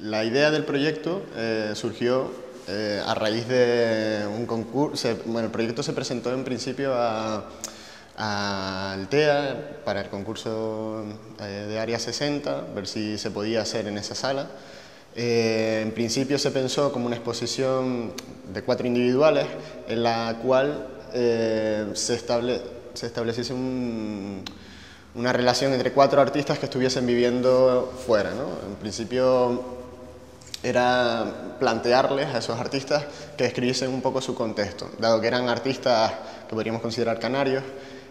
La idea del proyecto surgió a raíz de un concurso. Bueno, el proyecto se presentó en principio a Altea para el concurso de Área 60, ver si se podía hacer en esa sala. En principio se pensó como una exposición de 4 individuales en la cual se estableciese una relación entre 4 artistas que estuviesen viviendo fuera, ¿no? En principio era plantearles a esos artistas que describiesen un poco su contexto, dado que eran artistas que podríamos considerar canarios,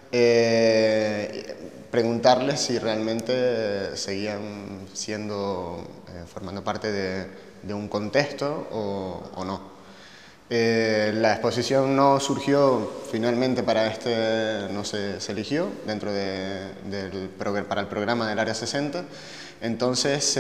preguntarles si realmente seguían formando parte de un contexto o no. La exposición no surgió finalmente no se eligió dentro para el programa del Área 60, entonces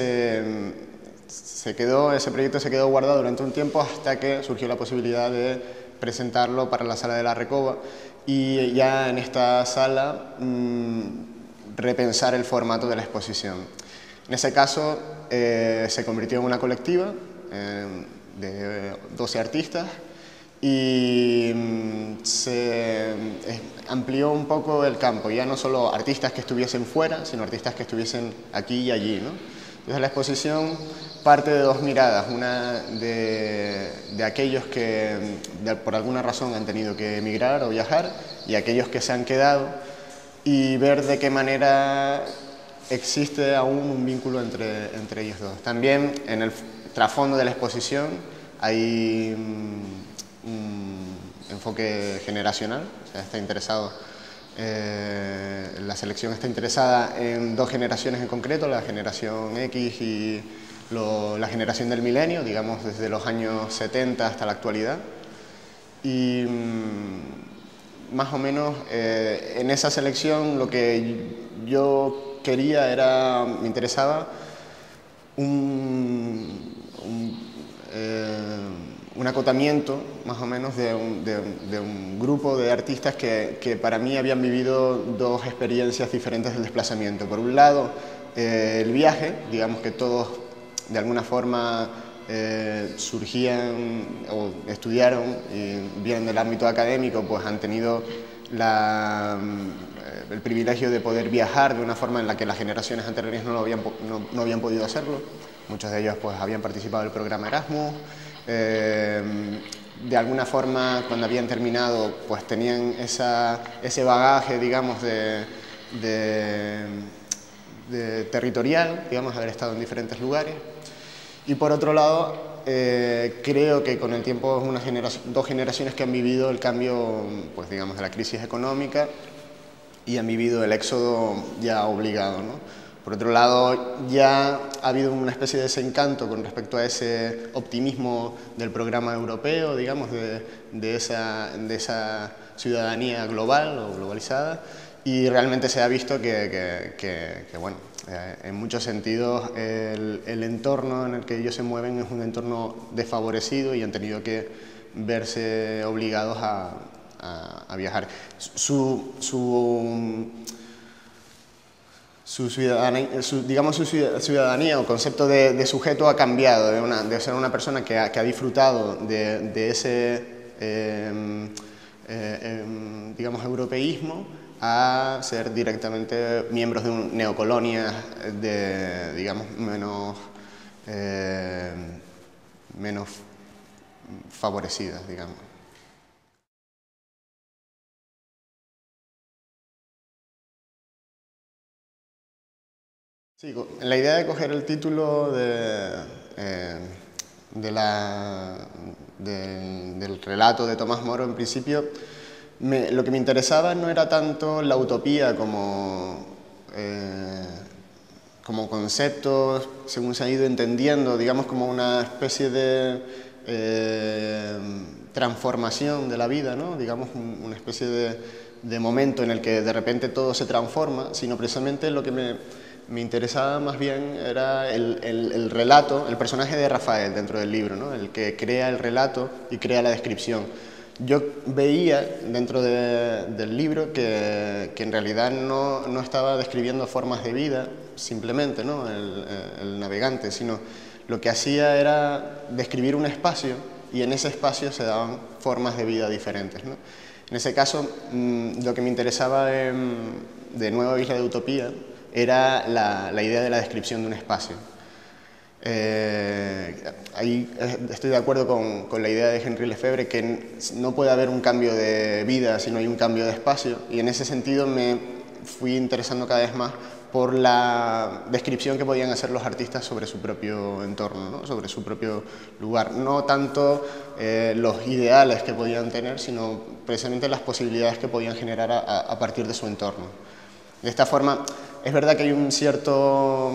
ese proyecto se quedó guardado durante un tiempo hasta que surgió la posibilidad de presentarlo para la Sala de la Recoba y ya en esta sala repensar el formato de la exposición. En ese caso se convirtió en una colectiva de 12 artistas y se amplió un poco el campo, ya no solo artistas que estuviesen fuera, sino artistas que estuviesen aquí y allí, ¿no? Entonces la exposición parte de 2 miradas, una de aquellos que por alguna razón han tenido que emigrar o viajar y aquellos que se han quedado, y ver de qué manera existe aún un vínculo entre ellos dos. También en el trasfondo de la exposición hay un enfoque generacional, o sea, la selección está interesada en 2 generaciones en concreto, la generación X y la generación del milenio, digamos desde los años 70 hasta la actualidad. Y más o menos en esa selección lo que yo quería me interesaba un acotamiento más o menos de un grupo de artistas que para mí habían vivido 2 experiencias diferentes del desplazamiento. Por un lado, el viaje, digamos que todos de alguna forma surgían o estudiaron y vienen del ámbito académico, pues han tenido el privilegio de poder viajar de una forma en la que las generaciones anteriores no habían podido hacerlo. Muchos de ellos pues habían participado del programa Erasmus. De alguna forma, cuando habían terminado, pues tenían ese bagaje, digamos, territorial, digamos, haber estado en diferentes lugares. Y por otro lado, creo que con el tiempo es 2 generaciones que han vivido el cambio, pues digamos, de la crisis económica y han vivido el éxodo ya obligado, ¿no? Por otro lado, ya ha habido una especie de desencanto con respecto a ese optimismo del programa europeo, digamos, de esa ciudadanía global o globalizada, y realmente se ha visto que bueno, en muchos sentidos el entorno en el que ellos se mueven es un entorno desfavorecido y han tenido que verse obligados a viajar. Su ciudadanía o concepto de sujeto ha cambiado, de ser una persona que ha disfrutado de ese digamos, europeísmo, a ser directamente miembros de neocolonias digamos, menos favorecidas, digamos. Sí, la idea de coger el título del relato de Tomás Moro, en principio, lo que me interesaba no era tanto la utopía como concepto, según se ha ido entendiendo, digamos como una especie de transformación de la vida, ¿no? Digamos una especie de momento en el que de repente todo se transforma, sino precisamente lo que me interesaba más bien era el relato, el personaje de Rafael dentro del libro, ¿no? El que crea el relato y crea la descripción. Yo veía dentro del libro que en realidad no estaba describiendo formas de vida simplemente, ¿no? el navegante, sino lo que hacía era describir un espacio y en ese espacio se daban formas de vida diferentes, ¿no? En ese caso, lo que me interesaba de Nueva Isla de Utopía era la idea de la descripción de un espacio. Ahí estoy de acuerdo con la idea de Henri Lefebvre que no puede haber un cambio de vida si no hay un cambio de espacio, y en ese sentido me fui interesando cada vez más por la descripción que podían hacer los artistas sobre su propio entorno, ¿no? Sobre su propio lugar. No tanto los ideales que podían tener, sino precisamente las posibilidades que podían generar a partir de su entorno. De esta forma, es verdad que hay un cierto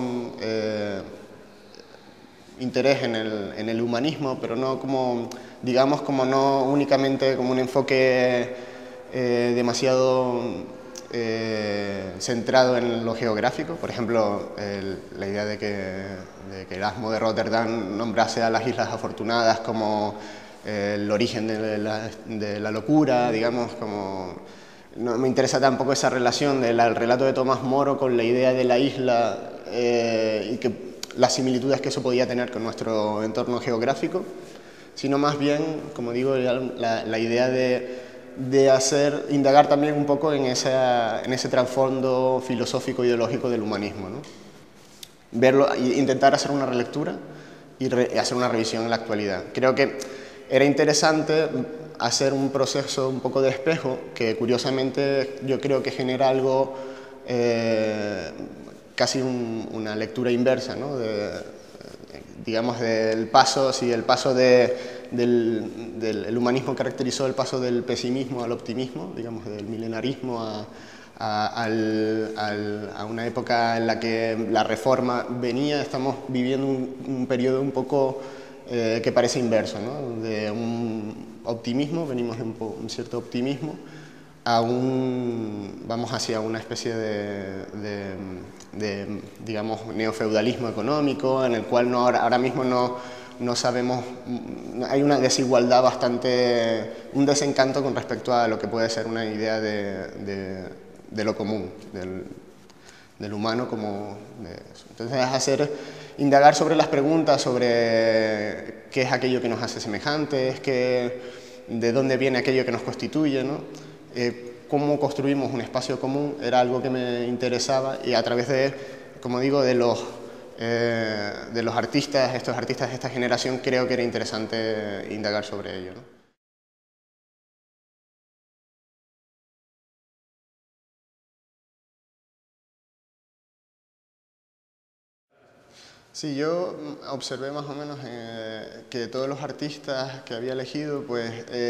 interés en el humanismo, pero no como, digamos, como no únicamente como un enfoque demasiado centrado en lo geográfico. Por ejemplo, la idea de que Erasmo de Rotterdam nombrase a las Islas Afortunadas como el origen de la locura, digamos, como... No me interesa tampoco esa relación del relato de Tomás Moro con la idea de la isla y que las similitudes que eso podía tener con nuestro entorno geográfico, sino más bien, como digo, la idea de indagar también un poco en ese trasfondo filosófico ideológico del humanismo, ¿no? Verlo, intentar hacer una relectura y hacer una revisión en la actualidad. Creo que era interesante hacer un proceso un poco de espejo, que curiosamente yo creo que genera algo, casi una lectura inversa, ¿no? Digamos, del paso, si el paso el humanismo caracterizó el paso del pesimismo al optimismo, digamos, del milenarismo a una época en la que la reforma venía. Estamos viviendo un periodo un poco que parece inverso, ¿no? De un optimismo, venimos de un cierto optimismo, vamos hacia una especie de digamos, neofeudalismo económico, en el cual ahora mismo no sabemos, hay una desigualdad bastante, un desencanto con respecto a lo que puede ser una idea de lo común, del humano como de eso. Entonces indagar sobre las preguntas, sobre qué es aquello que nos hace semejantes, de dónde viene aquello que nos constituye, ¿no? Cómo construimos un espacio común, era algo que me interesaba, y a través como digo, de los artistas, estos artistas de esta generación, creo que era interesante indagar sobre ello, ¿no? Sí, yo observé más o menos que todos los artistas que había elegido, pues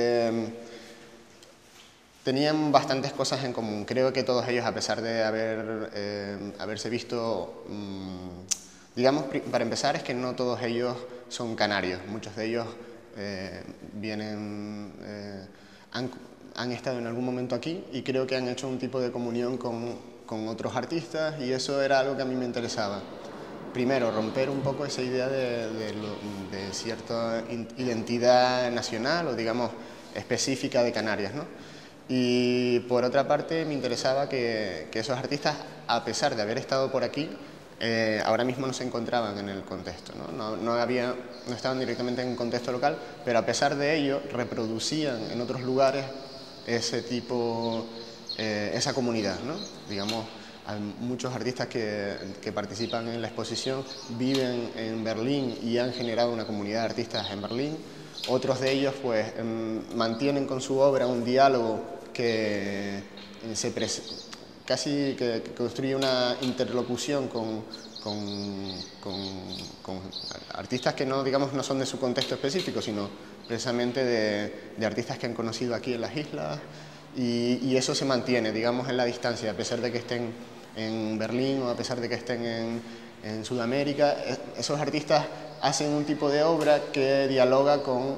tenían bastantes cosas en común. Creo que todos ellos, a pesar de haberse visto, digamos, para empezar, es que no todos ellos son canarios. Muchos de ellos han estado en algún momento aquí, y creo que han hecho un tipo de comunión con otros artistas, y eso era algo que a mí me interesaba. Primero, romper un poco esa idea de cierta identidad nacional o, digamos, específica de Canarias, ¿no? Y por otra parte me interesaba que esos artistas, a pesar de haber estado por aquí, ahora mismo no se encontraban en el contexto, ¿no? No estaban directamente en un contexto local, pero a pesar de ello reproducían en otros lugares ese tipo, esa comunidad, ¿no? Digamos, hay muchos artistas que participan en la exposición, viven en Berlín y han generado una comunidad de artistas en Berlín. Otros de ellos pues mantienen con su obra un diálogo que casi que construye una interlocución con artistas que no, digamos, no son de su contexto específico, sino precisamente de artistas que han conocido aquí en las islas, y eso se mantiene, digamos, en la distancia, a pesar de que estén en Berlín o a pesar de que estén en Sudamérica. Esos artistas hacen un tipo de obra que dialoga con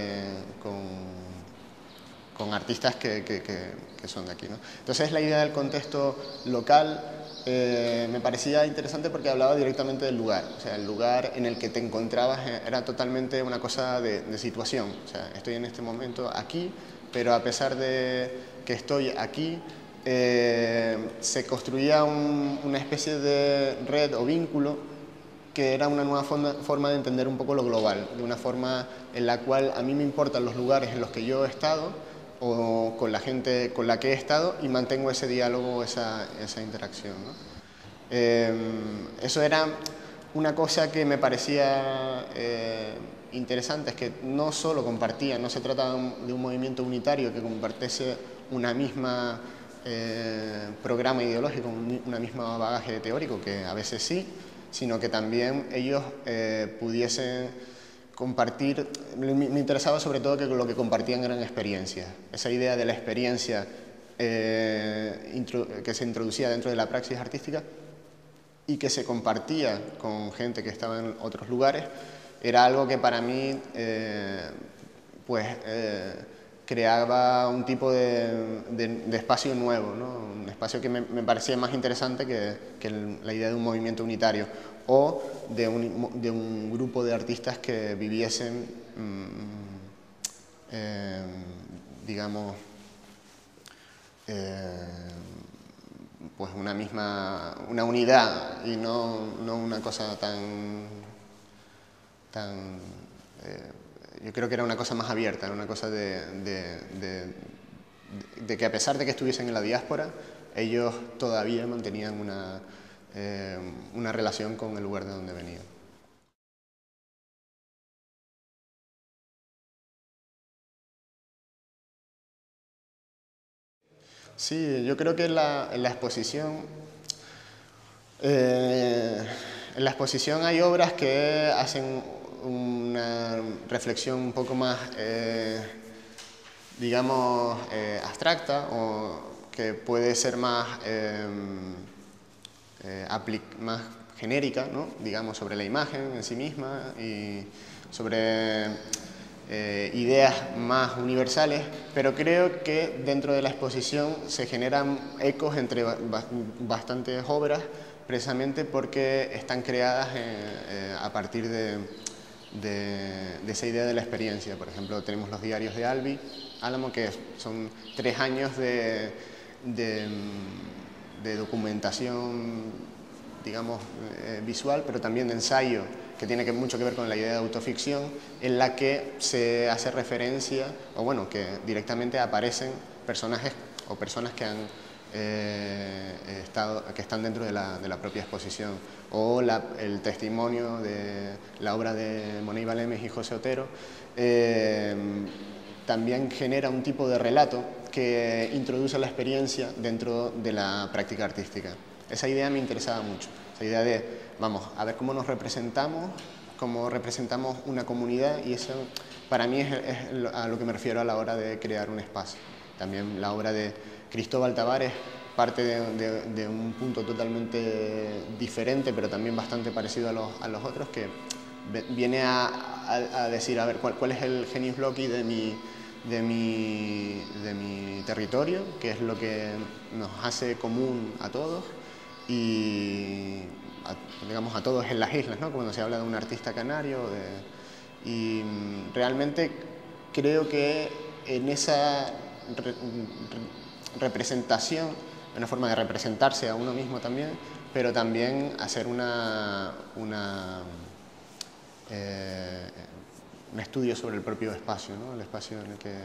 artistas que son de aquí, ¿no? Entonces la idea del contexto local me parecía interesante porque hablaba directamente del lugar. O sea, el lugar en el que te encontrabas era totalmente una cosa de situación. O sea, estoy en este momento aquí, pero a pesar de que estoy aquí, se construía una especie de red o vínculo que era una nueva forma de entender un poco lo global, de una forma en la cual a mí me importan los lugares en los que yo he estado o con la gente con la que he estado y mantengo ese diálogo, esa interacción, ¿no? Eso era una cosa que me parecía interesante, es que no solo compartían, no se trataba de un movimiento unitario que compartiese una misma programa ideológico, una misma bagaje teórico, que a veces sí, sino que también ellos pudiesen compartir. Me interesaba sobre todo que lo que compartían eran experiencias. Esa idea de la experiencia que se introducía dentro de la praxis artística y que se compartía con gente que estaba en otros lugares, era algo que para mí creaba un tipo de espacio nuevo, ¿no? Un espacio que me parecía más interesante que la idea de un movimiento unitario o de un grupo de artistas que viviesen, digamos, pues una unidad y no una cosa yo creo que era una cosa más abierta, era una cosa de que a pesar de que estuviesen en la diáspora, ellos todavía mantenían una relación con el lugar de donde venían. Sí, yo creo que en la exposición hay obras que hacen una reflexión un poco más, digamos, abstracta o que puede ser más genérica, ¿no? Digamos, sobre la imagen en sí misma y sobre ideas más universales, pero creo que dentro de la exposición se generan ecos entre bastantes obras, precisamente porque están creadas a partir de esa idea de la experiencia. Por ejemplo, tenemos los diarios de Álamo, que son 3 años de documentación, digamos, visual, pero también de ensayo, que tiene mucho que ver con la idea de autoficción, en la que se hace referencia, o bueno, que directamente aparecen personajes o personas que han que están dentro de la propia exposición, o el testimonio de la obra de Monet Balemes y José Otero, también genera un tipo de relato que introduce la experiencia dentro de la práctica artística. Esa idea me interesaba mucho, esa idea de, vamos, a ver cómo nos representamos, cómo representamos una comunidad, y eso para mí es a lo que me refiero a la hora de crear un espacio. También la obra de Cristóbal Tavares parte de un punto totalmente diferente, pero también bastante parecido a los otros, que viene a decir, a ver, ¿cuál es el genius loci de mi territorio? ¿Qué es lo que nos hace común a todos? Y digamos a todos en las islas, ¿no? Cuando se habla de un artista canario, y realmente creo que en esa representación, una forma de representarse a uno mismo también, pero también hacer un estudio sobre el propio espacio, ¿no? El espacio en el que...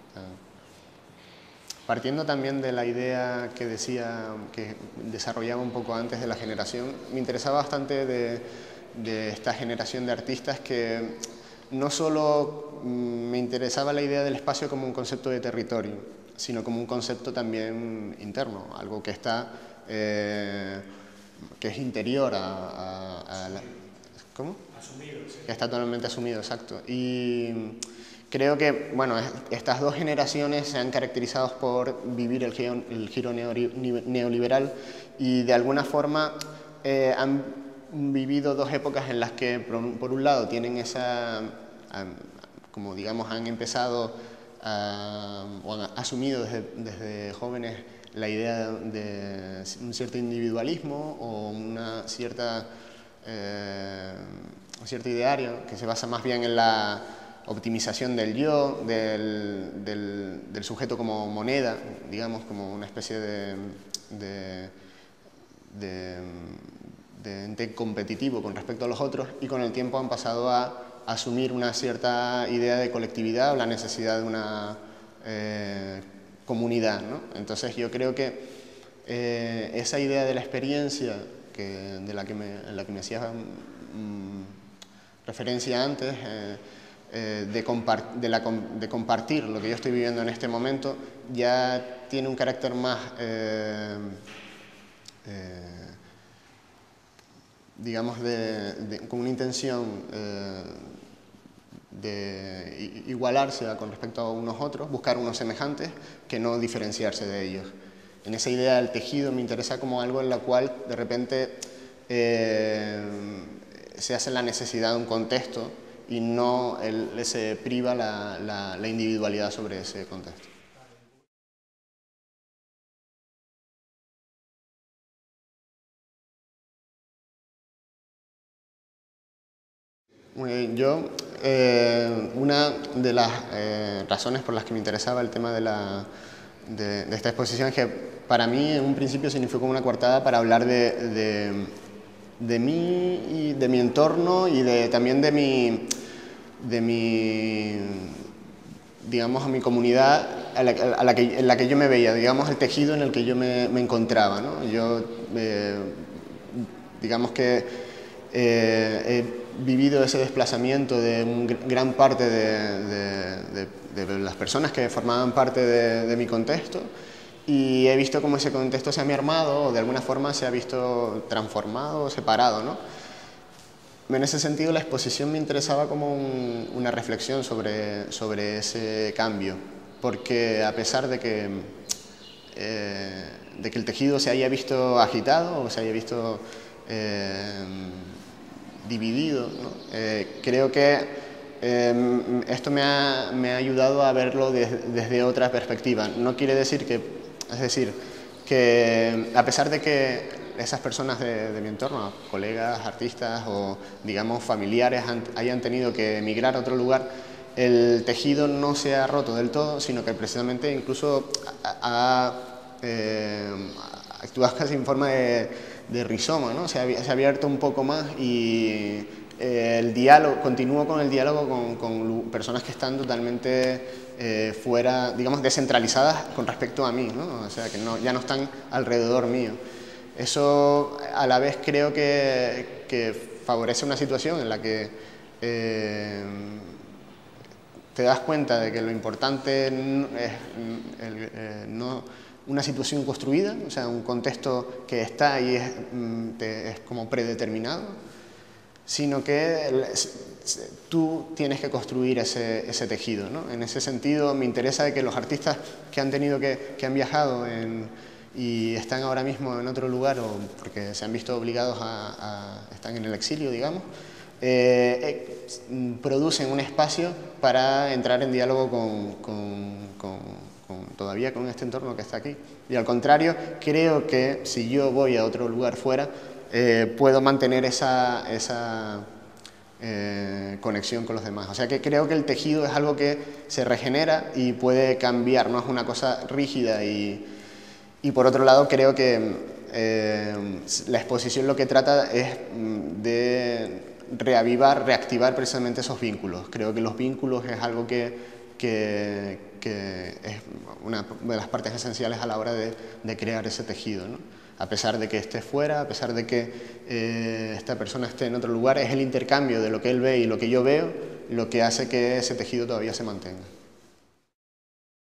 Partiendo también de la idea que decía, que desarrollaba un poco antes de la generación, me interesaba bastante de esta generación de artistas que no solo me interesaba la idea del espacio como un concepto de territorio, sino como un concepto también interno, algo que está, que es interior a la... ¿Cómo? Asumido, sí. Que está totalmente asumido, exacto. Y creo que, bueno, estas dos generaciones se han caracterizado por vivir el giro neoliberal y de alguna forma han vivido dos épocas en las que, por un lado, tienen esa, como digamos, han empezado o han asumido desde jóvenes la idea de un cierto individualismo o un cierto ideario que se basa más bien en la optimización del yo, del sujeto como moneda, digamos, como una especie de ente competitivo con respecto a los otros, y con el tiempo han pasado a asumir una cierta idea de colectividad o la necesidad de una comunidad, ¿no? Entonces yo creo que esa idea de la experiencia en la que me hacías referencia antes, de compartir lo que yo estoy viviendo en este momento, ya tiene un carácter más, digamos, con una intención de igualarse con respecto a unos otros, buscar unos semejantes, que no diferenciarse de ellos. En esa idea del tejido me interesa como algo en la cual de repente se hace la necesidad de un contexto y no se priva la individualidad sobre ese contexto. Yo, una de las razones por las que me interesaba el tema de esta exposición es que para mí en un principio significó una coartada para hablar de mí y de mi entorno y también de mi, digamos, a mi comunidad en la que yo me veía, digamos, el tejido en el que yo me encontraba, ¿no? Yo, digamos que he vivido ese desplazamiento de gran parte de las personas que formaban parte de mi contexto, y he visto cómo ese contexto se ha mermado o de alguna forma se ha visto transformado o separado, ¿no? En ese sentido la exposición me interesaba como una reflexión sobre ese cambio, porque a pesar de que el tejido se haya visto agitado o se haya visto dividido, ¿no? Creo que esto me ha ayudado a verlo desde otra perspectiva. No quiere decir que a pesar de que esas personas de mi entorno, colegas, artistas o digamos familiares hayan tenido que emigrar a otro lugar, el tejido no se ha roto del todo, sino que precisamente incluso ha actuado casi en forma de rizoma, ¿no? Se ha abierto un poco más y continúo con el diálogo con personas que están totalmente fuera, digamos, descentralizadas con respecto a mí, ¿no? O sea, que ya no están alrededor mío. Eso a la vez creo que favorece una situación en la que te das cuenta de que lo importante es una situación construida, o sea, un contexto que está y es como predeterminado, sino que tú tienes que construir ese tejido, ¿no? En ese sentido me interesa de que los artistas que han viajado y están ahora mismo en otro lugar o porque se han visto obligados están en el exilio, digamos, producen un espacio para entrar en diálogo todavía con este entorno que está aquí. Y al contrario, creo que si yo voy a otro lugar fuera, puedo mantener esa conexión con los demás. O sea que creo que el tejido es algo que se regenera y puede cambiar, no es una cosa rígida. Y por otro lado creo que la exposición lo que trata es de reactivar precisamente esos vínculos. Creo que los vínculos es algo que es una de las partes esenciales a la hora de crear ese tejido, ¿no? A pesar de que esté fuera, a pesar de que esta persona esté en otro lugar, es el intercambio de lo que él ve y lo que yo veo lo que hace que ese tejido todavía se mantenga.